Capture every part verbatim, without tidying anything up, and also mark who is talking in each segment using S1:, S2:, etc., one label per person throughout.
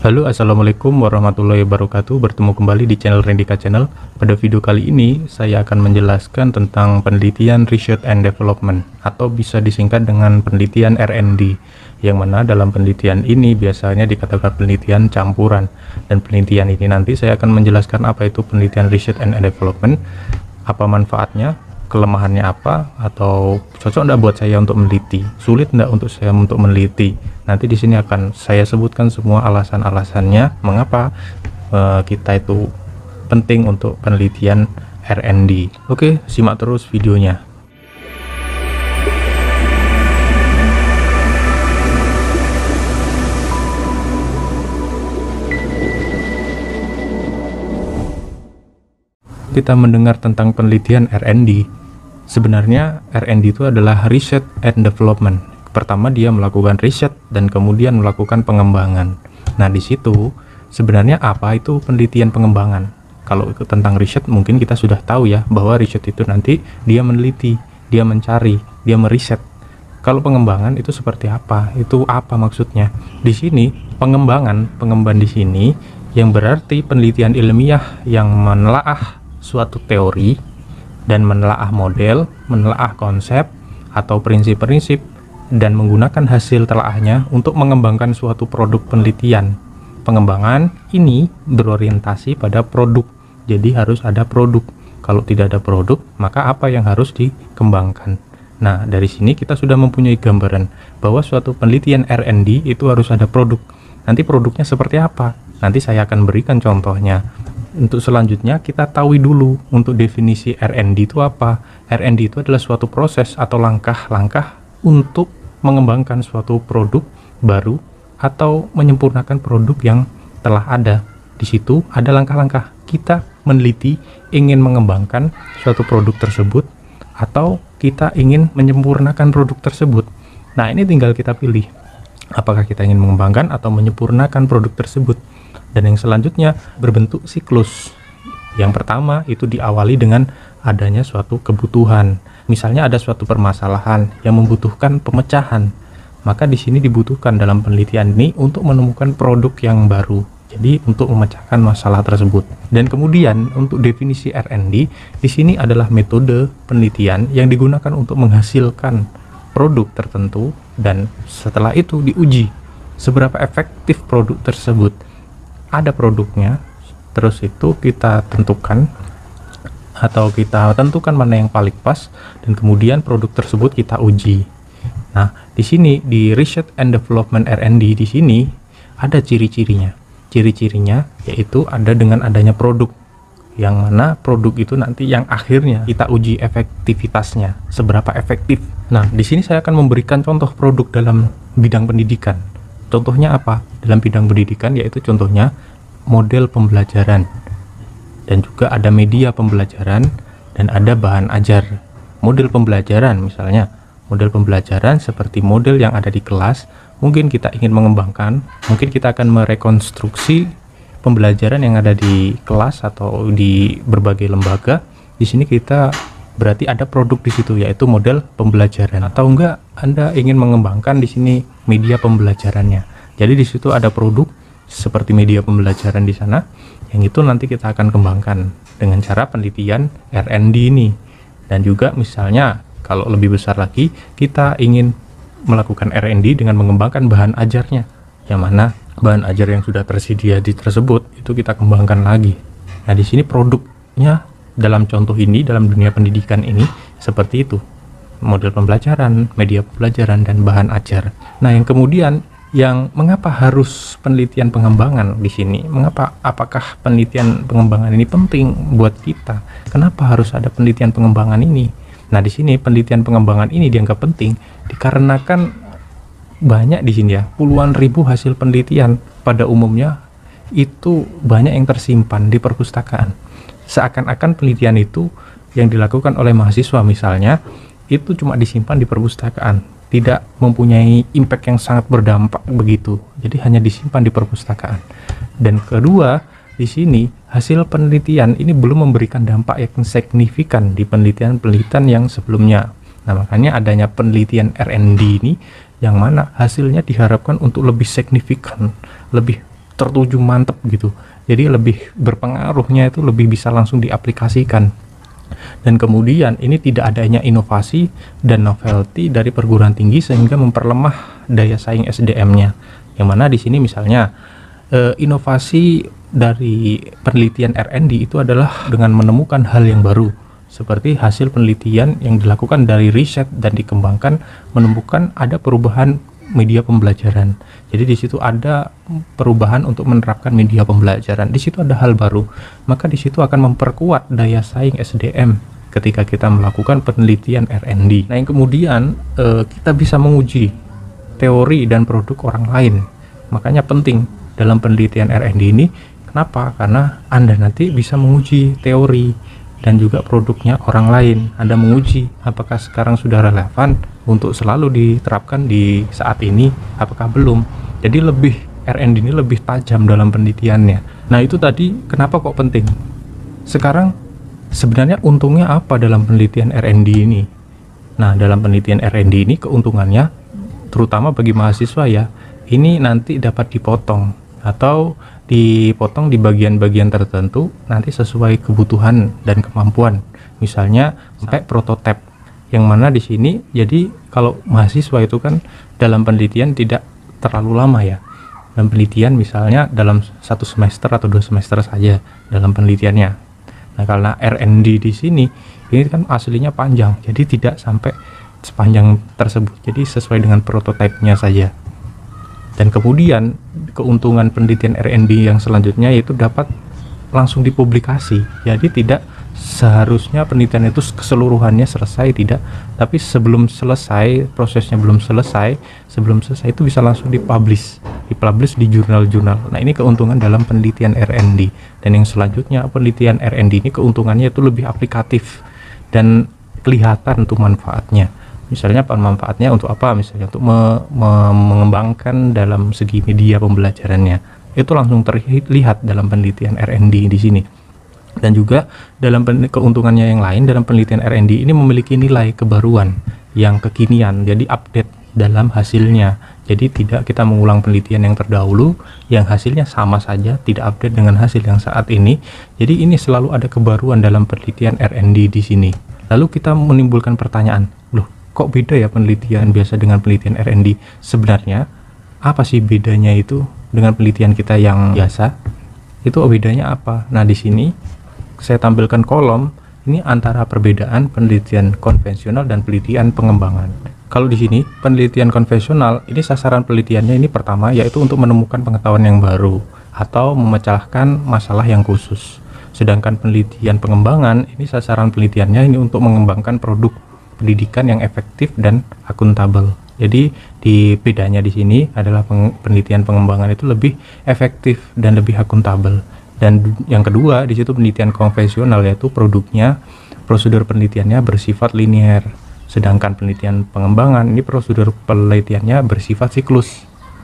S1: Halo, assalamualaikum warahmatullahi wabarakatuh. Bertemu kembali di channel Rendika Channel. Pada video kali ini saya akan menjelaskan tentang penelitian Research and Development, atau bisa disingkat dengan penelitian R and D, yang mana dalam penelitian ini biasanya dikatakan penelitian campuran. Dan penelitian ini nanti saya akan menjelaskan apa itu penelitian Research and Development, apa manfaatnya, kelemahannya apa, atau cocok enggak buat saya untuk meneliti, sulit enggak untuk saya untuk meneliti. Nanti di sini akan saya sebutkan semua alasan-alasannya mengapa uh, kita itu penting untuk penelitian R and D. Oke, simak terus videonya. Kita mendengar tentang penelitian R and D. Sebenarnya R and D itu adalah Research and Development. Pertama dia melakukan riset dan kemudian melakukan pengembangan. Nah, di situ sebenarnya apa itu penelitian pengembangan? Kalau tentang riset mungkin kita sudah tahu ya, bahwa riset itu nanti dia meneliti, dia mencari, dia meriset. Kalau pengembangan itu seperti apa? Itu apa maksudnya? Di sini pengembangan, pengembangan di sini yang berarti penelitian ilmiah yang menelaah suatu teori dan menelaah model, menelaah konsep atau prinsip-prinsip, dan menggunakan hasil telaahnya untuk mengembangkan suatu produk penelitian. Pengembangan ini berorientasi pada produk, jadi harus ada produk. Kalau tidak ada produk, maka apa yang harus dikembangkan? Nah, dari sini kita sudah mempunyai gambaran bahwa suatu penelitian R and D itu harus ada produk. Nanti produknya seperti apa? Nanti saya akan berikan contohnya. Untuk selanjutnya kita tahu dulu untuk definisi R and D itu apa. R and D itu adalah suatu proses atau langkah-langkah untuk mengembangkan suatu produk baru atau menyempurnakan produk yang telah ada. Di situ ada langkah-langkah kita meneliti, ingin mengembangkan suatu produk tersebut atau kita ingin menyempurnakan produk tersebut. Nah, ini tinggal kita pilih apakah kita ingin mengembangkan atau menyempurnakan produk tersebut. Dan yang selanjutnya berbentuk siklus. Yang pertama itu diawali dengan adanya suatu kebutuhan. Misalnya ada suatu permasalahan yang membutuhkan pemecahan, maka di sini dibutuhkan dalam penelitian ini untuk menemukan produk yang baru. Jadi untuk memecahkan masalah tersebut. Dan kemudian untuk definisi R and D di sini adalah metode penelitian yang digunakan untuk menghasilkan produk tertentu, dan setelah itu diuji seberapa efektif produk tersebut. Ada produknya, terus itu kita tentukan atau kita tentukan mana yang paling pas, dan kemudian produk tersebut kita uji. Nah, di sini di Research and Development R and D di sini ada ciri-cirinya. Ciri-cirinya yaitu ada dengan adanya produk, yang mana produk itu nanti yang akhirnya kita uji efektivitasnya, seberapa efektif. Nah, di sini saya akan memberikan contoh produk dalam bidang pendidikan. Contohnya apa? Dalam bidang pendidikan yaitu contohnya model pembelajaran. Dan juga ada media pembelajaran dan ada bahan ajar. Model pembelajaran misalnya, model pembelajaran seperti model yang ada di kelas, mungkin kita ingin mengembangkan, mungkin kita akan merekonstruksi pembelajaran yang ada di kelas atau di berbagai lembaga. Di sini kita berarti ada produk di situ yaitu model pembelajaran, atau enggak Anda ingin mengembangkan di sini media pembelajarannya. Jadi di situ ada produk seperti media pembelajaran di sana, yang itu nanti kita akan kembangkan dengan cara penelitian R and D ini. Dan juga misalnya kalau lebih besar lagi, kita ingin melakukan R and D dengan mengembangkan bahan ajarnya, yang mana bahan ajar yang sudah tersedia di tersebut itu kita kembangkan lagi. Nah, di sini produknya dalam contoh ini, dalam dunia pendidikan ini seperti itu, model pembelajaran, media pembelajaran, dan bahan ajar. Nah, yang kemudian yang mengapa harus penelitian pengembangan di sini? Mengapa? Apakah penelitian pengembangan ini penting buat kita? Kenapa harus ada penelitian pengembangan ini? Nah, di sini penelitian pengembangan ini dianggap penting dikarenakan banyak di sini ya, puluhan ribu hasil penelitian pada umumnya itu banyak yang tersimpan di perpustakaan. Seakan-akan penelitian itu yang dilakukan oleh mahasiswa misalnya itu cuma disimpan di perpustakaan, tidak mempunyai impact yang sangat berdampak begitu. Jadi hanya disimpan di perpustakaan. Dan kedua, di sini hasil penelitian ini belum memberikan dampak yang signifikan di penelitian-penelitian yang sebelumnya. Nah, makanya adanya penelitian R and D ini yang mana hasilnya diharapkan untuk lebih signifikan, lebih tertuju mantep gitu. Jadi lebih berpengaruhnya itu lebih bisa langsung diaplikasikan. Dan kemudian ini tidak adanya inovasi dan novelty dari perguruan tinggi sehingga memperlemah daya saing S D M-nya. Yang mana di sini misalnya eh, inovasi dari penelitian R and D itu adalah dengan menemukan hal yang baru, seperti hasil penelitian yang dilakukan dari riset dan dikembangkan menemukan ada perubahan media pembelajaran. Jadi di situ ada perubahan untuk menerapkan media pembelajaran. Di situ ada hal baru, maka di situ akan memperkuat daya saing S D M ketika kita melakukan penelitian R and D. Nah, yang kemudian eh, kita bisa menguji teori dan produk orang lain. Makanya penting dalam penelitian R and D ini. Kenapa? Karena Anda nanti bisa menguji teori dan juga produknya orang lain. Anda menguji apakah sekarang sudah relevan untuk selalu diterapkan di saat ini, apakah belum. Jadi lebih R and D ini lebih tajam dalam penelitiannya. Nah, itu tadi kenapa kok penting. Sekarang sebenarnya untungnya apa dalam penelitian R and D ini? Nah, dalam penelitian R and D ini keuntungannya terutama bagi mahasiswa ya, ini nanti dapat dipotong atau dipotong di bagian-bagian tertentu nanti sesuai kebutuhan dan kemampuan. Misalnya sampai prototipe, yang mana di sini jadi kalau mahasiswa itu kan dalam penelitian tidak terlalu lama ya. Dalam penelitian misalnya dalam satu semester atau dua semester saja dalam penelitiannya. Nah, karena R and D di sini ini kan aslinya panjang, jadi tidak sampai sepanjang tersebut. Jadi sesuai dengan prototipenya saja. Dan kemudian keuntungan penelitian R and D yang selanjutnya yaitu dapat langsung dipublikasi. Jadi tidak seharusnya penelitian itu keseluruhannya selesai, tidak, tapi sebelum selesai, prosesnya belum selesai, sebelum selesai itu bisa langsung dipublish, dipublish di jurnal-jurnal. Nah, ini keuntungan dalam penelitian R and D. Dan yang selanjutnya penelitian R and D ini keuntungannya itu lebih aplikatif dan kelihatan tuh manfaatnya. Misalnya manfaatnya untuk apa? Misalnya untuk me me mengembangkan dalam segi media pembelajarannya. Itu langsung terlihat dalam penelitian R and D di sini. Dan juga dalam keuntungannya yang lain dalam penelitian R and D ini memiliki nilai kebaruan yang kekinian, jadi update dalam hasilnya. Jadi tidak kita mengulang penelitian yang terdahulu yang hasilnya sama saja, tidak update dengan hasil yang saat ini. Jadi ini selalu ada kebaruan dalam penelitian R and D di sini. Lalu kita menimbulkan pertanyaan, loh, kok beda ya penelitian biasa dengan penelitian R and D? Sebenarnya apa sih bedanya itu dengan penelitian kita yang biasa? Itu bedanya apa? Nah, di sini saya tampilkan kolom ini antara perbedaan penelitian konvensional dan penelitian pengembangan. Kalau di sini penelitian konvensional ini sasaran penelitiannya ini pertama yaitu untuk menemukan pengetahuan yang baru atau memecahkan masalah yang khusus. Sedangkan penelitian pengembangan ini sasaran penelitiannya ini untuk mengembangkan produk pendidikan yang efektif dan akuntabel. Jadi di bedanya di sini adalah peng, penelitian pengembangan itu lebih efektif dan lebih akuntabel. Dan yang kedua di situ penelitian konvensional yaitu produknya, prosedur penelitiannya bersifat linear. Sedangkan penelitian pengembangan ini prosedur penelitiannya bersifat siklus.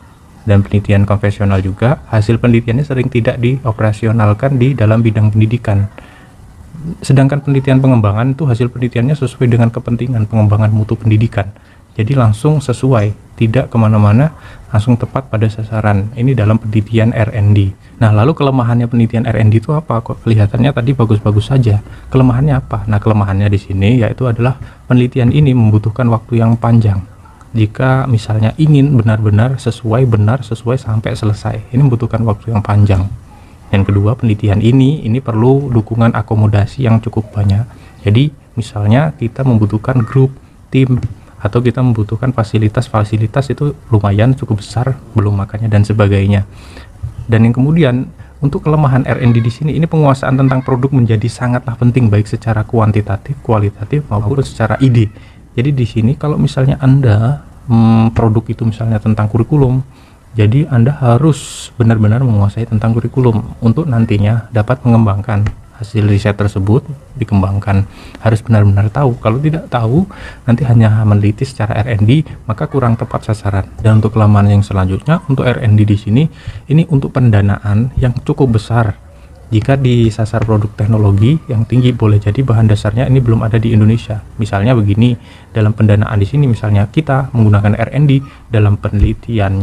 S1: Dan penelitian konvensional juga hasil penelitiannya sering tidak dioperasionalkan di dalam bidang pendidikan. Sedangkan penelitian pengembangan itu hasil penelitiannya sesuai dengan kepentingan pengembangan mutu pendidikan. Jadi langsung sesuai, tidak kemana-mana, langsung tepat pada sasaran. Ini dalam penelitian R and D. Nah, lalu kelemahannya penelitian R and D itu apa? Kok kelihatannya tadi bagus-bagus saja. Kelemahannya apa? Nah, kelemahannya di sini yaitu adalah penelitian ini membutuhkan waktu yang panjang. Jika misalnya ingin benar-benar sesuai, benar sesuai sampai selesai, ini membutuhkan waktu yang panjang. Yang kedua, penelitian ini ini perlu dukungan akomodasi yang cukup banyak. Jadi misalnya kita membutuhkan grup, tim, atau kita membutuhkan fasilitas-fasilitas itu lumayan cukup besar, belum makanya dan sebagainya. Dan yang kemudian untuk kelemahan R and D di sini ini penguasaan tentang produk menjadi sangatlah penting baik secara kuantitatif, kualitatif maupun secara ide. Jadi di sini kalau misalnya Anda hmm, produk itu misalnya tentang kurikulum, jadi Anda harus benar-benar menguasai tentang kurikulum untuk nantinya dapat mengembangkan hasil riset tersebut, dikembangkan. Harus benar-benar tahu. Kalau tidak tahu, nanti hanya meneliti secara R and D, maka kurang tepat sasaran. Dan untuk kelemahan yang selanjutnya, untuk R and D di sini, ini untuk pendanaan yang cukup besar. Jika disasar produk teknologi yang tinggi, boleh jadi bahan dasarnya ini belum ada di Indonesia. Misalnya begini, dalam pendanaan di sini, misalnya kita menggunakan R and D dalam penelitiannya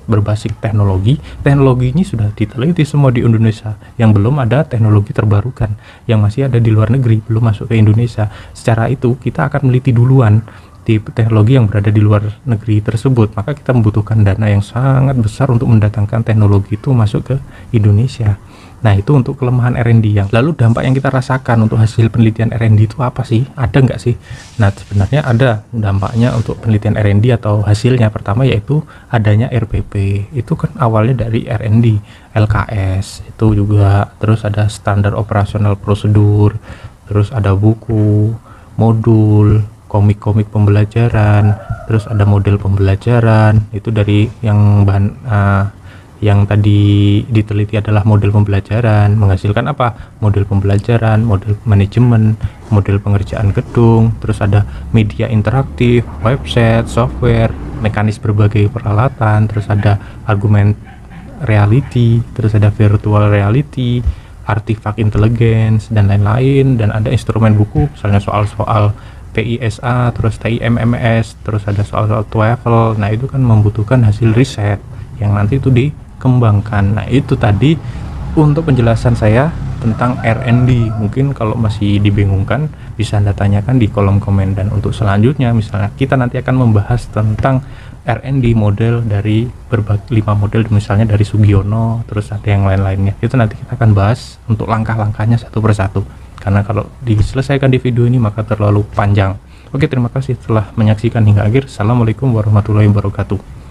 S1: berbasis teknologi. Teknologinya sudah diteliti semua di Indonesia, yang belum ada teknologi terbarukan yang masih ada di luar negeri, belum masuk ke Indonesia. Secara itu kita akan meliti duluan di teknologi yang berada di luar negeri tersebut, maka kita membutuhkan dana yang sangat besar untuk mendatangkan teknologi itu masuk ke Indonesia. Nah, itu untuk kelemahan R and D. Yang lalu dampak yang kita rasakan untuk hasil penelitian R and D itu apa sih? Ada nggak sih? Nah, sebenarnya ada dampaknya untuk penelitian R and D atau hasilnya. Pertama yaitu adanya R P P. Itu kan awalnya dari R and D, L K S itu juga, terus ada standar operasional prosedur, terus ada buku, modul, komik-komik pembelajaran, terus ada model pembelajaran. Itu dari yang bahan uh, yang tadi diteliti adalah model pembelajaran, menghasilkan apa? Model pembelajaran, model manajemen, model pengerjaan gedung, terus ada media interaktif, website, software, mekanis berbagai peralatan, terus ada argumen reality, terus ada virtual reality, artifact intelligence, dan lain-lain. Dan ada instrumen buku, misalnya soal-soal P I S A, terus T I M M S, terus ada soal-soal TOEFL. Nah, itu kan membutuhkan hasil riset yang nanti itu dikembangkan. Nah, itu tadi untuk penjelasan saya tentang R and D. Mungkin kalau masih dibingungkan bisa Anda tanyakan di kolom komen. Dan untuk selanjutnya, misalnya kita nanti akan membahas tentang R and D model dari berbagai lima model, misalnya dari Sugiono, terus ada yang lain-lainnya. Itu nanti kita akan bahas untuk langkah-langkahnya satu persatu, karena kalau diselesaikan di video ini maka terlalu panjang. Oke, terima kasih telah menyaksikan hingga akhir. Assalamualaikum warahmatullahi wabarakatuh.